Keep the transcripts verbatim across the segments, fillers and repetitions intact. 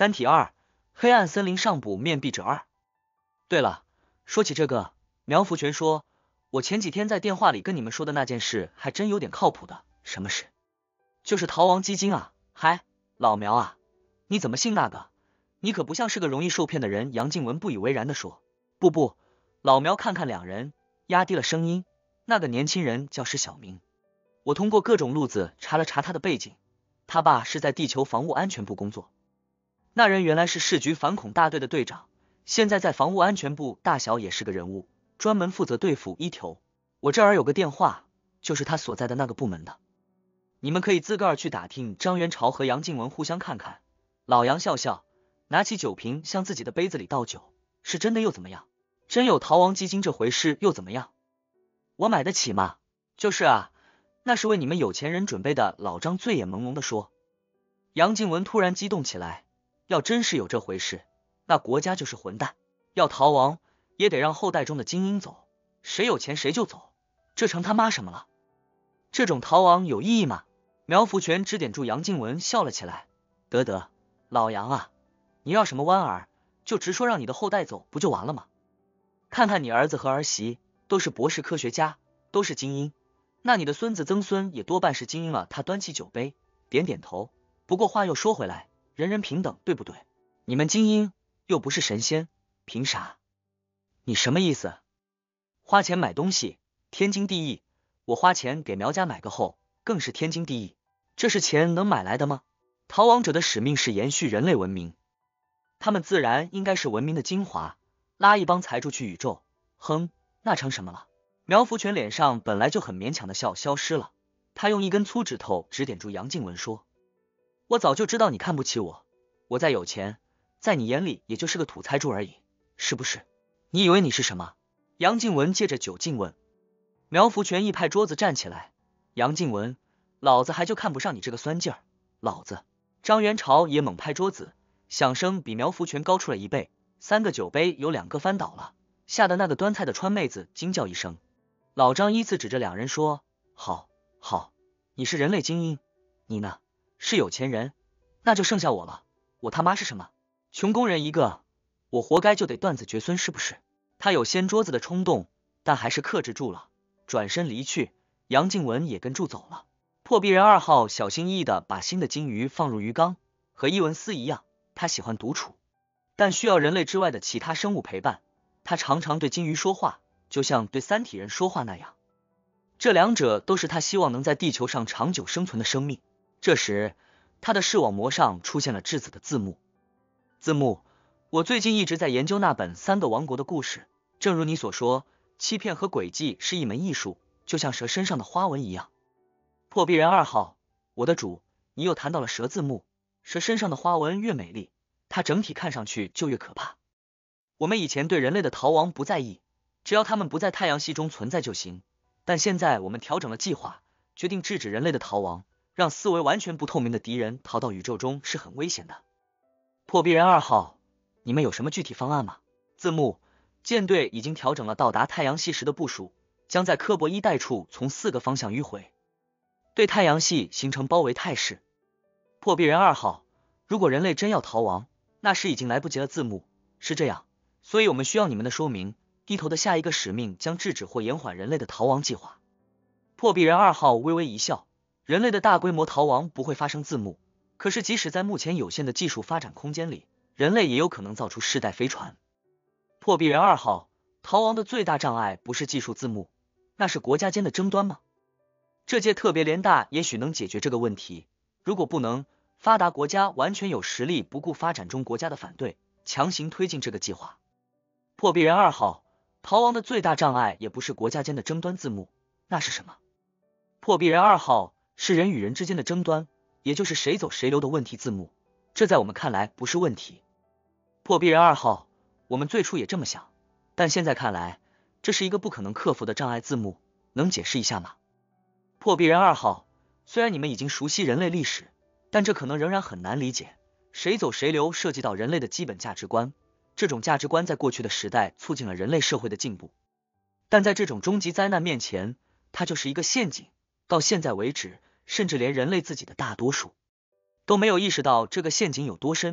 三体二，黑暗森林上捕面壁者二。对了，说起这个，苗福全说，我前几天在电话里跟你们说的那件事还真有点靠谱的。什么事？就是逃亡基金啊。嗨，老苗啊，你怎么信那个？你可不像是个容易受骗的人。杨静文不以为然地说。不不，老苗看看两人，压低了声音，那个年轻人叫石小明，我通过各种路子查了查他的背景，他爸是在地球防务安全部工作，那人原来是市局反恐大队的队长，现在在防务安全部大小也是个人物，专门负责对付一条。我这儿有个电话，就是他所在的那个部门的，你们可以自个儿去打听张元朝和杨静文互相看看。老杨笑笑，拿起酒瓶向自己的杯子里倒酒，是真的又怎么样？真有逃亡基金这回事又怎么样？我买得起吗？就是啊，那是为你们有钱人准备的。老张醉眼朦胧地说。杨静文突然激动起来，要真是有这回事，那国家就是混蛋，要逃亡也得让后代中的精英走，谁有钱谁就走，这成他妈什么了？这种逃亡有意义吗？苗福全指点住杨静文笑了起来，得得，老杨啊，你绕什么弯儿，就直说让你的后代走不就完了吗？看看你儿子和儿媳都是博士科学家，都是精英，那你的孙子曾孙也多半是精英了。他端起酒杯点点头，不过话又说回来，人人平等，对不对？你们精英又不是神仙，凭啥？你什么意思？花钱买东西天经地义，我花钱给苗家买个后更是天经地义，这是钱能买来的吗？逃亡者的使命是延续人类文明，他们自然应该是文明的精华，拉一帮财主去宇宙，哼，那成什么了？苗福全脸上本来就很勉强的笑消失了，他用一根粗指头指点住杨静文说，我早就知道你看不起我，我再有钱，在你眼里也就是个土财主而已，是不是？你以为你是什么？杨静文借着酒劲问。苗福全一拍桌子站起来，杨静文，老子还就看不上你这个酸劲儿，老子！张元朝也猛拍桌子，响声比苗福全高出了一倍，三个酒杯有两个翻倒了，吓得那个端菜的川妹子惊叫一声。老张依次指着两人说，好，好，你是人类精英，你呢，是有钱人，那就剩下我了，我他妈是什么？穷工人一个，我活该就得断子绝孙是不是？他有掀桌子的冲动，但还是克制住了，转身离去，杨静文也跟住走了。破壁人二号小心翼翼地把新的金鱼放入鱼缸，和伊文斯一样，他喜欢独处，但需要人类之外的其他生物陪伴，他常常对金鱼说话，就像对三体人说话那样，这两者都是他希望能在地球上长久生存的生命。这时他的视网膜上出现了质子的字幕。字幕，我最近一直在研究那本三个王国的故事，正如你所说，欺骗和诡计是一门艺术，就像蛇身上的花纹一样。破壁人二号，我的主，你又谈到了蛇字幕，蛇身上的花纹越美丽，它整体看上去就越可怕。我们以前对人类的逃亡不在意，只要他们不在太阳系中存在就行，但现在我们调整了计划，决定制止人类的逃亡，让思维完全不透明的敌人逃到宇宙中是很危险的。破壁人二号，你们有什么具体方案吗？字幕，舰队已经调整了到达太阳系时的部署，将在科博一带处从四个方向迂回，对太阳系形成包围态势。破壁人二号，如果人类真要逃亡，那时已经来不及了。字幕，是这样，所以我们需要你们的说明，低头的下一个使命将制止或延缓人类的逃亡计划。破壁人二号微微一笑，人类的大规模逃亡不会发生。字幕，可是即使在目前有限的技术发展空间里，人类也有可能造出世代飞船。破壁人二号，逃亡的最大障碍不是技术。字幕，那是国家间的争端吗？这届特别联大也许能解决这个问题，如果不能，发达国家完全有实力不顾发展中国家的反对，强行推进这个计划。破壁人二号，逃亡的最大障碍也不是国家间的争端。字幕，那是什么？破壁人二号，是人与人之间的争端，也就是谁走谁留的问题。字幕，这在我们看来不是问题。破壁人二号，我们最初也这么想，但现在看来，这是一个不可能克服的障碍。字幕，能解释一下吗？破壁人二号，虽然你们已经熟悉人类历史，但这可能仍然很难理解，谁走谁留涉及到人类的基本价值观，这种价值观在过去的时代促进了人类社会的进步，但在这种终极灾难面前，它就是一个陷阱。到现在为止，甚至连人类自己的大多数都没有意识到这个陷阱有多深，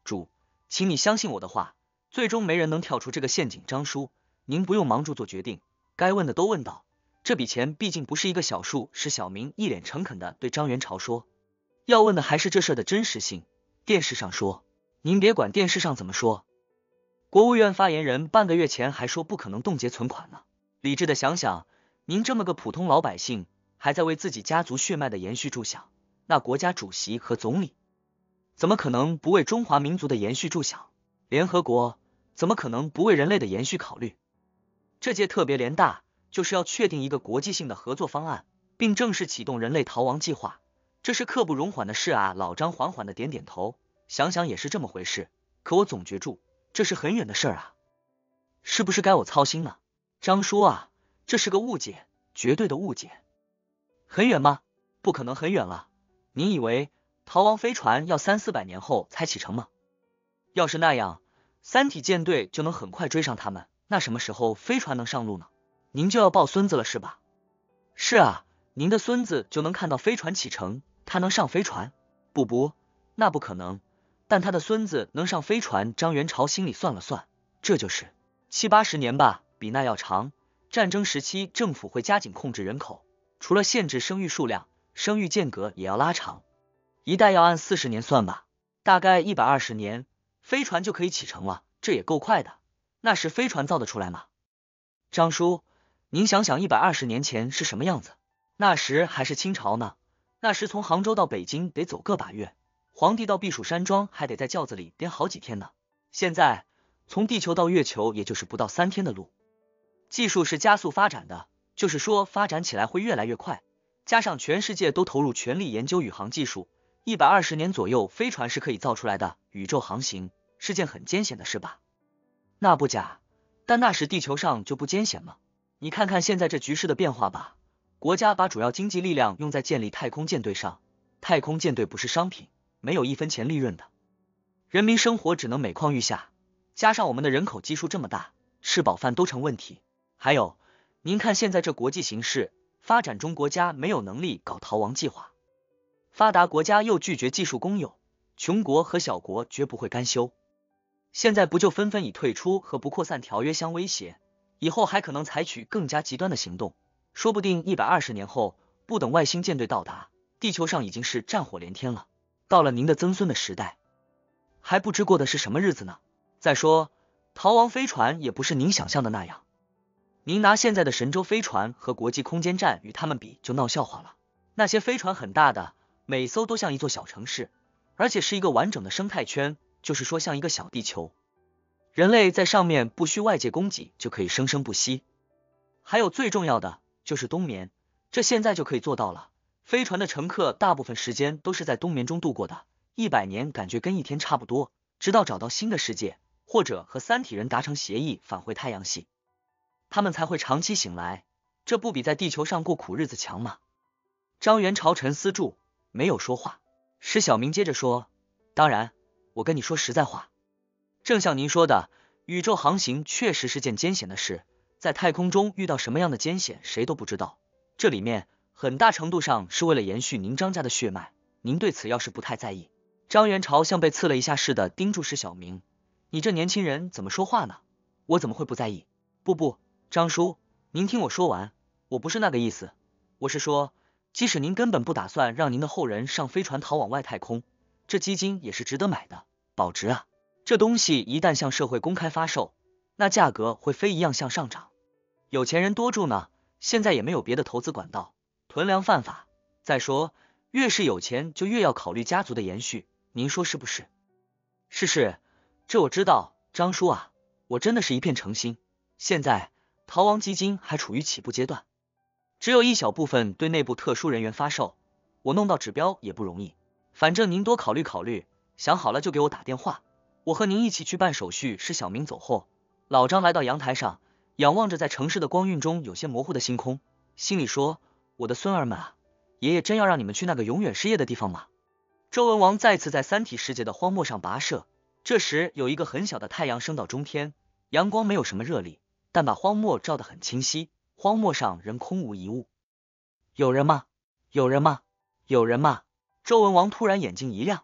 主，请你相信我的话，最终没人能跳出这个陷阱。张叔，您不用忙着做决定，该问的都问到，这笔钱毕竟不是一个小数。石小明一脸诚恳的对张元朝说，要问的还是这事的真实性。电视上说，您别管电视上怎么说，国务院发言人半个月前还说不可能冻结存款呢。理智的想想，您这么个普通老百姓，还在为自己家族血脉的延续着想，那国家主席和总理怎么可能不为中华民族的延续着想？联合国怎么可能不为人类的延续考虑？这届特别联大就是要确定一个国际性的合作方案，并正式启动人类逃亡计划，这是刻不容缓的事啊。老张缓缓的点点头，想想也是这么回事，可我总觉住这是很远的事啊，是不是该我操心呢？张叔啊，这是个误解，绝对的误解。很远吗？不可能很远了。您以为逃亡飞船要三四百年后才启程吗？要是那样，三体舰队就能很快追上他们，那什么时候飞船能上路呢？您就要抱孙子了是吧？是啊，您的孙子就能看到飞船启程，他能上飞船？不不，那不可能，但他的孙子能上飞船。张元朝心里算了算，这就是七八十年吧，比那要长。战争时期政府会加紧控制人口，除了限制生育数量，生育间隔也要拉长，一代要按四十年算吧，大概一百二十年，飞船就可以启程了，这也够快的。那时飞船造得出来吗？张叔，您想想一百二十年前是什么样子？那时还是清朝呢，那时从杭州到北京得走个把月，皇帝到避暑山庄还得在轿子里颠好几天呢。现在从地球到月球也就是不到三天的路。技术是加速发展的，就是说发展起来会越来越快，加上全世界都投入全力研究宇航技术，一百二十年左右飞船是可以造出来的。宇宙航行是件很艰险的事吧？那不假，但那时地球上就不艰险吗？你看看现在这局势的变化吧，国家把主要经济力量用在建立太空舰队上，太空舰队不是商品，没有一分钱利润的，人民生活只能每况愈下，加上我们的人口基数这么大，吃饱饭都成问题。还有，您看现在这国际形势，发展中国家没有能力搞逃亡计划，发达国家又拒绝技术公有，穷国和小国绝不会甘休。现在不就纷纷以退出和不扩散条约相威胁，以后还可能采取更加极端的行动，说不定一百二十年后，不等外星舰队到达，地球上已经是战火连天了。到了您的曾孙的时代，还不知过的是什么日子呢。再说，逃亡飞船也不是您想象的那样。您拿现在的神舟飞船和国际空间站与他们比，就闹笑话了。那些飞船很大的，每艘都像一座小城市，而且是一个完整的生态圈，就是说像一个小地球。人类在上面不需外界供给就可以生生不息。还有最重要的就是冬眠，这现在就可以做到了。飞船的乘客大部分时间都是在冬眠中度过的，一百年感觉跟一天差不多，直到找到新的世界，或者和三体人达成协议返回太阳系，他们才会长期醒来，这不比在地球上过苦日子强吗？张元朝沉思住，没有说话。石小明接着说，当然，我跟你说实在话，正像您说的，宇宙航行确实是件艰险的事，在太空中遇到什么样的艰险谁都不知道，这里面很大程度上是为了延续您张家的血脉，您对此要是不太在意。张元朝像被刺了一下似的盯住石小明，你这年轻人怎么说话呢？我怎么会不在意？不不，张叔，您听我说完，我不是那个意思，我是说，即使您根本不打算让您的后人上飞船逃往外太空，这基金也是值得买的，保值啊。这东西一旦向社会公开发售，那价格会飞一样向上涨。有钱人多住呢，现在也没有别的投资管道，囤粮犯法。再说，越是有钱就越要考虑家族的延续，您说是不是？是是，这我知道，张叔啊，我真的是一片诚心。现在逃亡基金还处于起步阶段，只有一小部分对内部特殊人员发售，我弄到指标也不容易。反正您多考虑考虑，想好了就给我打电话，我和您一起去办手续。是小明走后，老张来到阳台上，仰望着在城市的光晕中有些模糊的星空，心里说，我的孙儿们啊，爷爷真要让你们去那个永远失业的地方吗？周文王再次在三体世界的荒漠上跋涉，这时有一个很小的太阳升到中天，阳光没有什么热力，但把荒漠照得很清晰，荒漠上仍空无一物。有人吗？有人吗？有人吗？周文王突然眼睛一亮，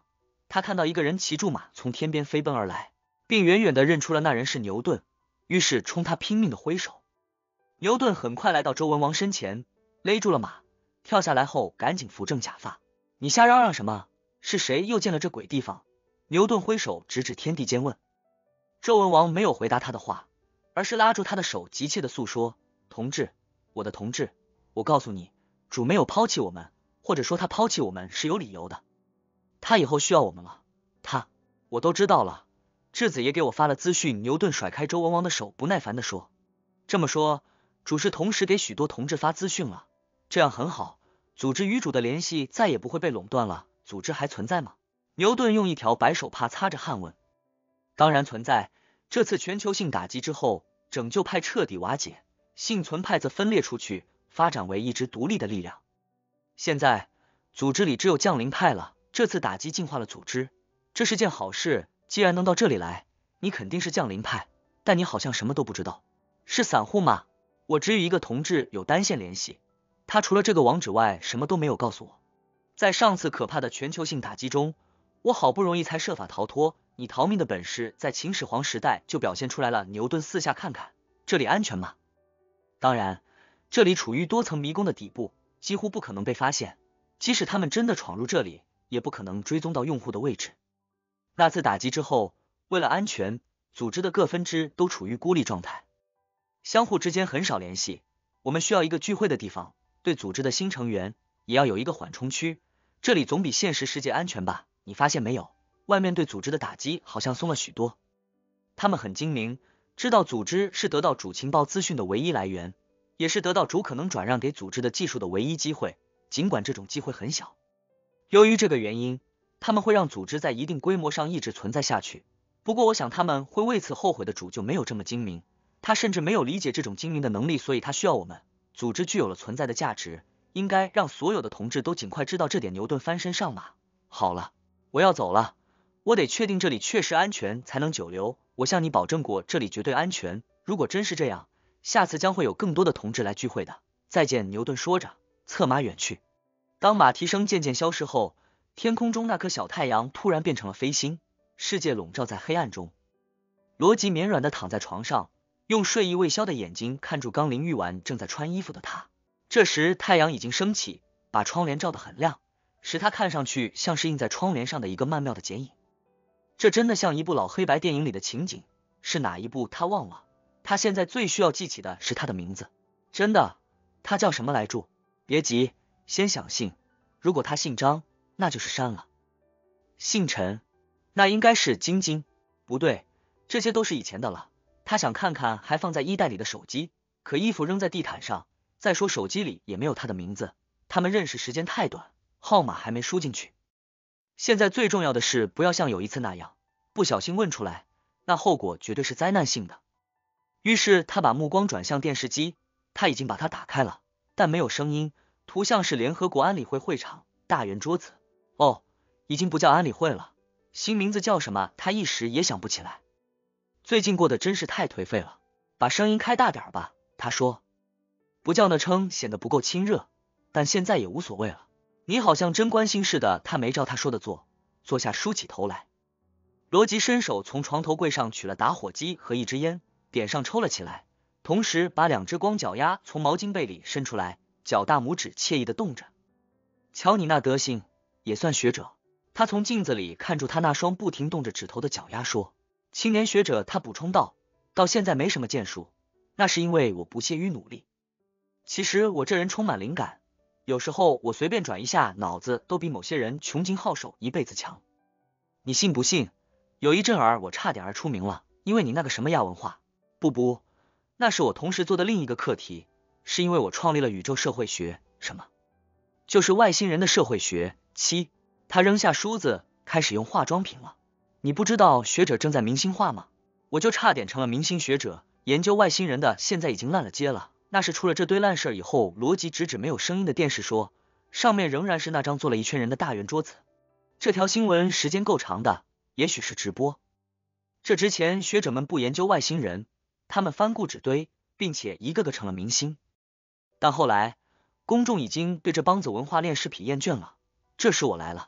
他看到一个人骑住马从天边飞奔而来，并远远的认出了那人是牛顿，于是冲他拼命的挥手。牛顿很快来到周文王身前，勒住了马，跳下来后赶紧扶正假发。你瞎嚷嚷什么？是谁又建了这鬼地方？牛顿挥手直指天地间问。周文王没有回答他的话，而是拉住他的手，急切的诉说：同志，我的同志，我告诉你，主没有抛弃我们，或者说他抛弃我们是有理由的。他以后需要我们了，他我都知道了，质子也给我发了资讯。牛顿甩开周文王的手，不耐烦的说：这么说，主是同时给许多同志发资讯了，这样很好，组织与主的联系再也不会被垄断了。组织还存在吗？牛顿用一条白手帕擦着汗问。当然存在，这次全球性打击之后，拯救派彻底瓦解，幸存派则分裂出去，发展为一支独立的力量。现在组织里只有降临派了，这次打击净化了组织，这是件好事。既然能到这里来，你肯定是降临派，但你好像什么都不知道。是散户吗？我只与一个同志有单线联系，他除了这个网址外什么都没有告诉我。在上次可怕的全球性打击中，我好不容易才设法逃脱，你逃命的本事在秦始皇时代就表现出来了。牛顿四下看看，这里安全吗？当然，这里处于多层迷宫的底部，几乎不可能被发现，即使他们真的闯入这里，也不可能追踪到用户的位置。那次打击之后，为了安全，组织的各分支都处于孤立状态，相互之间很少联系。我们需要一个聚会的地方，对组织的新成员也要有一个缓冲区，这里总比现实世界安全吧？你发现没有，外面对组织的打击好像松了许多。他们很精明，知道组织是得到主情报资讯的唯一来源，也是得到主可能转让给组织的技术的唯一机会，尽管这种机会很小。由于这个原因，他们会让组织在一定规模上一直存在下去。不过我想他们会为此后悔的。主就没有这么精明，他甚至没有理解这种精明的能力，所以他需要我们。组织具有了存在的价值，应该让所有的同志都尽快知道这点。牛顿翻身上马，好了，我要走了，我得确定这里确实安全才能久留。我向你保证过，这里绝对安全。如果真是这样，下次将会有更多的同志来聚会的。再见。牛顿说着，策马远去。当马蹄声渐渐消失后，天空中那颗小太阳突然变成了飞星，世界笼罩在黑暗中。罗辑绵软的躺在床上，用睡意未消的眼睛看住刚淋浴完正在穿衣服的他。这时太阳已经升起，把窗帘照得很亮，使他看上去像是印在窗帘上的一个曼妙的剪影。这真的像一部老黑白电影里的情景，是哪一部他忘了。他现在最需要记起的是他的名字。真的，他叫什么来着？别急，先想姓，如果他姓张，那就是山了。姓陈，那应该是晶晶。不对，这些都是以前的了。他想看看还放在衣袋里的手机，可衣服扔在地毯上，再说手机里也没有他的名字，他们认识时间太短，号码还没输进去。现在最重要的是不要像有一次那样，不小心问出来，那后果绝对是灾难性的。于是他把目光转向电视机，他已经把它打开了，但没有声音，图像是联合国安理会会场，大圆桌子。哦，已经不叫安理会了，新名字叫什么他一时也想不起来。最近过得真是太颓废了，把声音开大点吧，他说。不叫那称显得不够亲热，但现在也无所谓了。你好像真关心似的。他没照他说的做，坐下梳起头来。罗辑伸手从床头柜上取了打火机和一支烟，点上抽了起来，同时把两只光脚丫从毛巾被里伸出来，脚大拇指惬意的动着。瞧你那德行，也算学者。他从镜子里看住他那双不停动着指头的脚丫说。青年学者，他补充道，到现在没什么建树，那是因为我不屑于努力。其实我这人充满灵感，有时候我随便转一下脑子都比某些人穷尽皓首一辈子强。你信不信，有一阵儿我差点儿出名了，因为你那个什么亚文化。不不，那是我同时做的另一个课题，是因为我创立了宇宙社会学。什么？就是外星人的社会学。七，他扔下梳子，开始用化妆品了。你不知道学者正在明星化吗？我就差点成了明星学者，研究外星人的现在已经烂了街了。那是出了这堆烂事以后。罗辑指指没有声音的电视说，上面仍然是那张坐了一圈人的大圆桌子。这条新闻时间够长的，也许是直播。这之前学者们不研究外星人，他们翻故纸堆，并且一个个成了明星。但后来公众已经对这帮子文化恋尸癖厌倦了，这时我来了。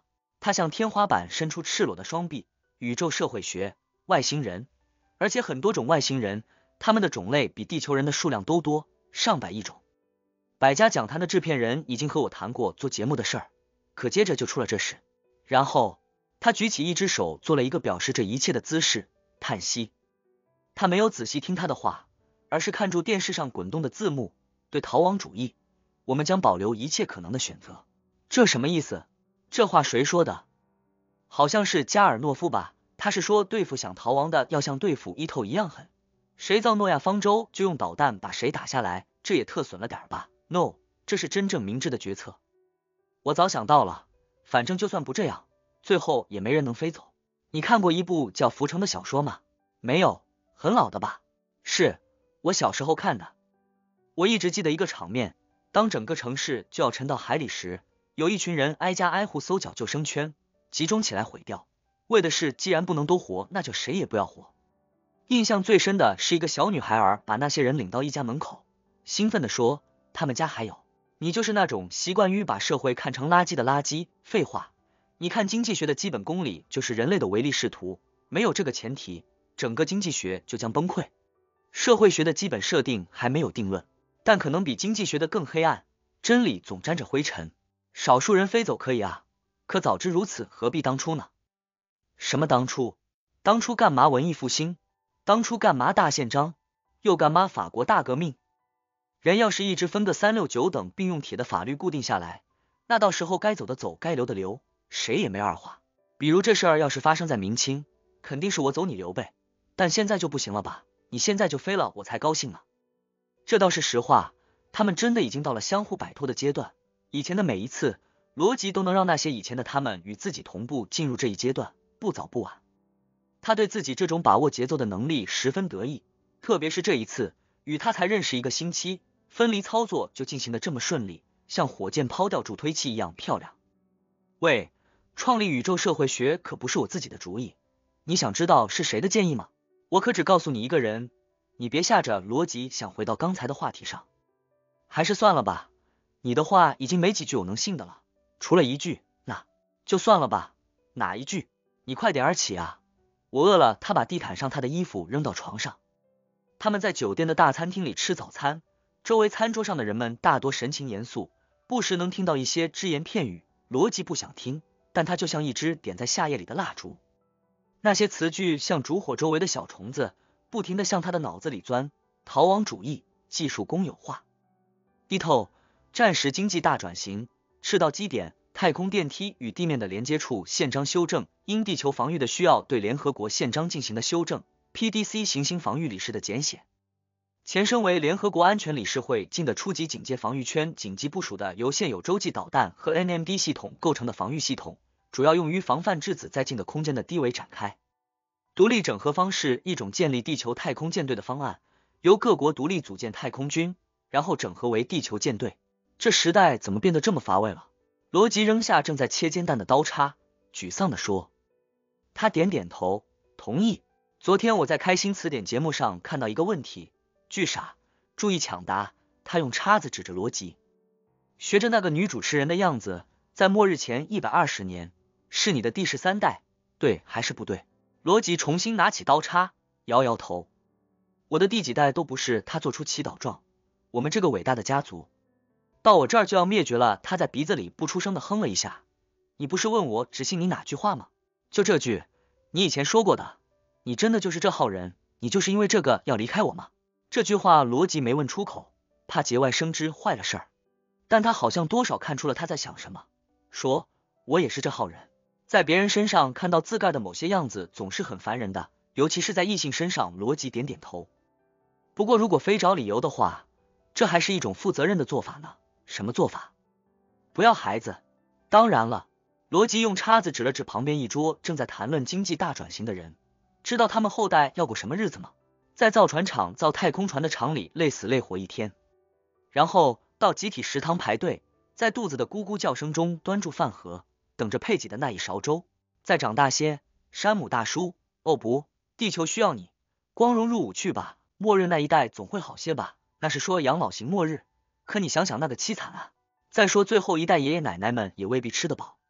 他向天花板伸出赤裸的双臂。宇宙社会学，外星人，而且很多种外星人，他们的种类比地球人的数量都多，上百亿种。百家讲坛的制片人已经和我谈过做节目的事儿，可接着就出了这事。然后他举起一只手，做了一个表示这一切的姿势，叹息。他没有仔细听他的话，而是看住电视上滚动的字幕。对逃亡主义，我们将保留一切可能的选择。这什么意思？这话谁说的？好像是加尔诺夫吧，他是说对付想逃亡的要像对付伊透一样狠，谁造诺亚方舟就用导弹把谁打下来，这也特损了点吧。 No， 这是真正明智的决策。我早想到了，反正就算不这样，最后也没人能飞走。你看过一部叫《浮城》的小说吗？没有，很老的吧？是，我小时候看的。我一直记得一个场面，当整个城市就要沉到海里时，有一群人挨家挨户搜缴救生圈，集中起来毁掉，为的是既然不能都活，那就谁也不要活。印象最深的是一个小女孩儿把那些人领到一家门口，兴奋地说他们家还有。你就是那种习惯于把社会看成垃圾的垃圾。废话，你看经济学的基本公理就是人类的唯利是图，没有这个前提，整个经济学就将崩溃。社会学的基本设定还没有定论，但可能比经济学的更黑暗，真理总沾着灰尘。少数人飞走可以啊，可早知如此，何必当初呢？什么当初？当初干嘛文艺复兴？当初干嘛大宪章？又干嘛法国大革命？人要是一直分个三六九等，并用铁的法律固定下来，那到时候该走的走，该留的留，谁也没二话。比如这事儿要是发生在明清，肯定是我走你留呗，但现在就不行了吧？你现在就飞了，我才高兴呢。这倒是实话，他们真的已经到了相互摆脱的阶段。以前的每一次逻辑都能让那些以前的他们与自己同步进入这一阶段，不早不晚。他对自己这种把握节奏的能力十分得意，特别是这一次，与他才认识一个星期，分离操作就进行得这么顺利，像火箭抛掉助推器一样漂亮。喂，创立宇宙社会学可不是我自己的主意，你想知道是谁的建议吗？我可只告诉你一个人，你别下着逻辑想回到刚才的话题上。还是算了吧，你的话已经没几句我能信的了，除了一句，那就算了吧。哪一句？你快点儿起啊，我饿了。他把地毯上他的衣服扔到床上。他们在酒店的大餐厅里吃早餐，周围餐桌上的人们大多神情严肃，不时能听到一些只言片语，逻辑不想听，但他就像一只点在夏夜里的蜡烛，那些词句像烛火周围的小虫子，不停地向他的脑子里钻。逃亡主义，技术公有化，低透，战时经济大转型，赤道基点，太空电梯与地面的连接处宪章修正，因地球防御的需要对联合国宪章进行的修正， P D C 行星防御理事的简写，前身为联合国安全理事会境的初级警戒防御圈，紧急部署的由现有洲际导弹和 N M D 系统构成的防御系统，主要用于防范质子在近的空间的低维展开。独立整合方式，一种建立地球太空舰队的方案，由各国独立组建太空军，然后整合为地球舰队。这时代怎么变得这么乏味了？罗辑扔下正在切煎蛋的刀叉，沮丧地说。他点点头，同意。昨天我在开心词典节目上看到一个问题，巨傻，注意抢答。他用叉子指着罗辑，学着那个女主持人的样子，在末日前一百二十年，是你的第十三代，对还是不对？罗辑重新拿起刀叉，摇摇头。我的第几代都不是。他做出祈祷状。我们这个伟大的家族到我这儿就要灭绝了。他在鼻子里不出声的哼了一下。你不是问我只信你哪句话吗？就这句，你以前说过的。你真的就是这号人？你就是因为这个要离开我吗？这句话罗辑没问出口，怕节外生枝坏了事儿，但他好像多少看出了他在想什么，说我也是这号人。在别人身上看到自个儿的某些样子总是很烦人的，尤其是在异性身上。罗辑点点头。不过如果非找理由的话，这还是一种负责任的做法呢。什么做法？不要孩子。当然了。罗辑用叉子指了指旁边一桌正在谈论经济大转型的人。知道他们后代要过什么日子吗？在造船厂造太空船的厂里累死累活一天，然后到集体食堂排队，在肚子的咕咕叫声中端住饭盒，等着配给的那一勺粥。再长大些，山姆大叔，哦不，地球需要你，光荣入伍去吧。末日那一代总会好些吧？那是说养老型末日，可你想想那个凄惨啊。再说最后一代爷爷奶奶们也未必吃得饱。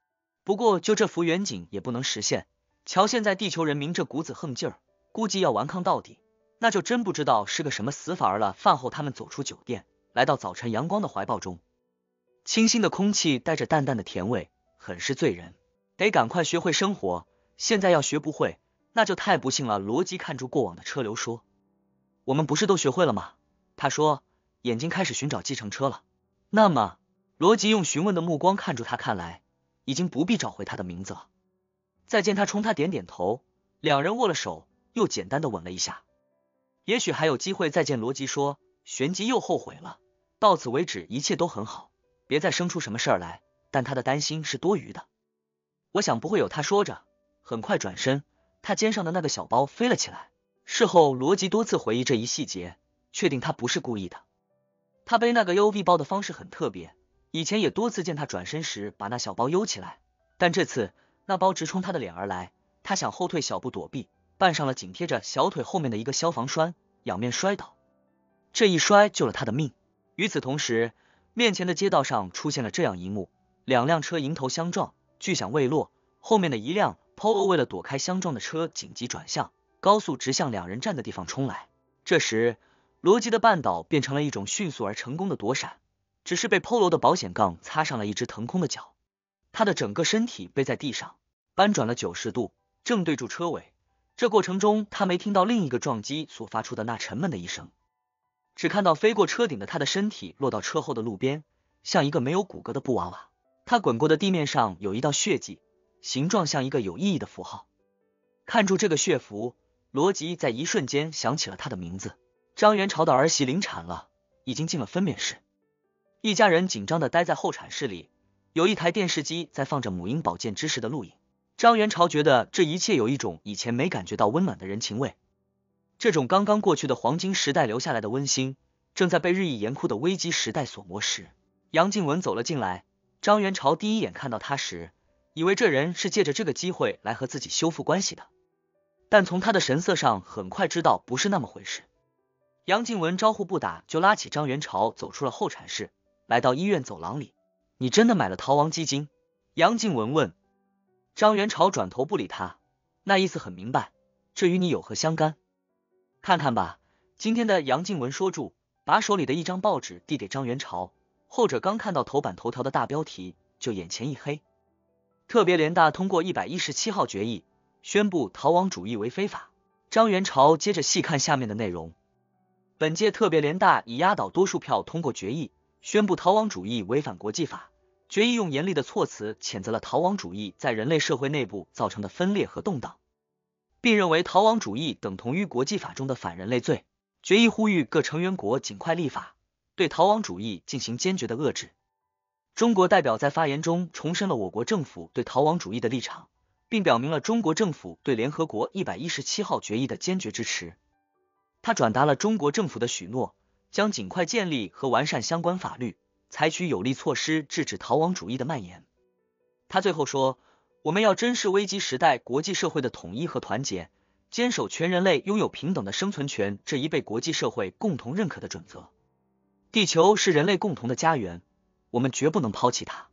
不过就这幅远景也不能实现，瞧现在地球人民这股子横劲儿，估计要顽抗到底，那就真不知道是个什么死法儿了。饭后他们走出酒店，来到早晨阳光的怀抱中，清新的空气带着淡淡的甜味，很是醉人。得赶快学会生活，现在要学不会，那就太不幸了。罗辑看住过往的车流说，我们不是都学会了吗？他说，眼睛开始寻找计程车了。那么，罗辑用询问的目光看住他，看来已经不必找回他的名字了。再见他冲他点点头，两人握了手，又简单的吻了一下。也许还有机会再见。罗辑说，旋即又后悔了，到此为止一切都很好，别再生出什么事儿来，但他的担心是多余的。我想不会有。他说着，很快转身，他肩上的那个小包飞了起来。事后罗辑多次回忆这一细节，确定他不是故意的。他背那个 U V 包的方式很特别，以前也多次见他转身时把那小包悠起来，但这次那包直冲他的脸而来，他想后退小步躲避，绊上了紧贴着小腿后面的一个消防栓，仰面摔倒。这一摔救了他的命。与此同时，面前的街道上出现了这样一幕，两辆车迎头相撞，巨响未落，后面的一辆 Polo 为了躲开相撞的车紧急转向，高速直向两人站的地方冲来。这时罗辑的绊倒变成了一种迅速而成功的躲闪，只是被 Polo 的保险杠擦上了一只腾空的角，他的整个身体背在地上，扳转了九十度，正对住车尾。这过程中他没听到另一个撞击所发出的那沉闷的一声，只看到飞过车顶的他的身体落到车后的路边，像一个没有骨骼的布娃娃。他滚过的地面上有一道血迹，形状像一个有意义的符号。看住这个血符，罗辑在一瞬间想起了他的名字。张元朝的儿媳临产了，已经进了分娩室，一家人紧张的待在候产室里，有一台电视机在放着母婴保健知识的录影。张元朝觉得这一切有一种以前没感觉到温暖的人情味，这种刚刚过去的黄金时代留下来的温馨，正在被日益严酷的危机时代所磨蚀。杨静文走了进来，张元朝第一眼看到他时，以为这人是借着这个机会来和自己修复关系的，但从他的神色上很快知道不是那么回事。杨静文招呼不打就拉起张元朝走出了候产室，来到医院走廊里。你真的买了逃亡基金？杨静文问。张元朝转头不理他，那意思很明白，这与你有何相干？看看吧，今天的。杨静文说住，把手里的一张报纸递给张元朝，后者刚看到头版头条的大标题，就眼前一黑。特别联大通过一百一十七号决议，宣布逃亡主义为非法。张元朝接着细看下面的内容。本届特别联大以压倒多数票通过决议，宣布逃亡主义违反国际法。决议用严厉的措辞谴责了逃亡主义在人类社会内部造成的分裂和动荡，并认为逃亡主义等同于国际法中的反人类罪。决议呼吁各成员国尽快立法，对逃亡主义进行坚决的遏制。中国代表在发言中重申了我国政府对逃亡主义的立场，并表明了中国政府对联合国一百一十七号决议的坚决支持。他转达了中国政府的许诺，将尽快建立和完善相关法律，采取有力措施制止逃亡主义的蔓延。他最后说，我们要珍视危机时代国际社会的统一和团结，坚守全人类拥有平等的生存权这一被国际社会共同认可的准则。地球是人类共同的家园，我们绝不能抛弃它。